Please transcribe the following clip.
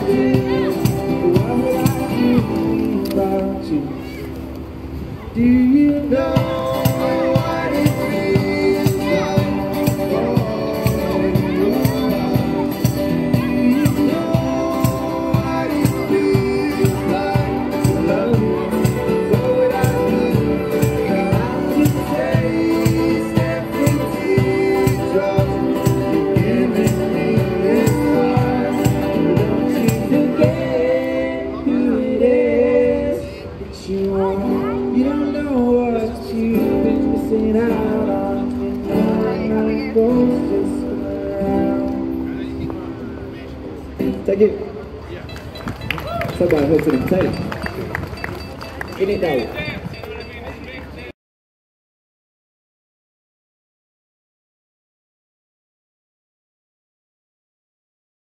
What would I do without you? Do you know what it feels like falling in your arms? Do you know what it feels like to love you? What would I do without you? Taste every teardrop you're giving me this time. Don't you forget who it is that you want. You don't know what you've been missing out on. You know how it goes just around. Thank you. Somebody hosted him tight. In it now.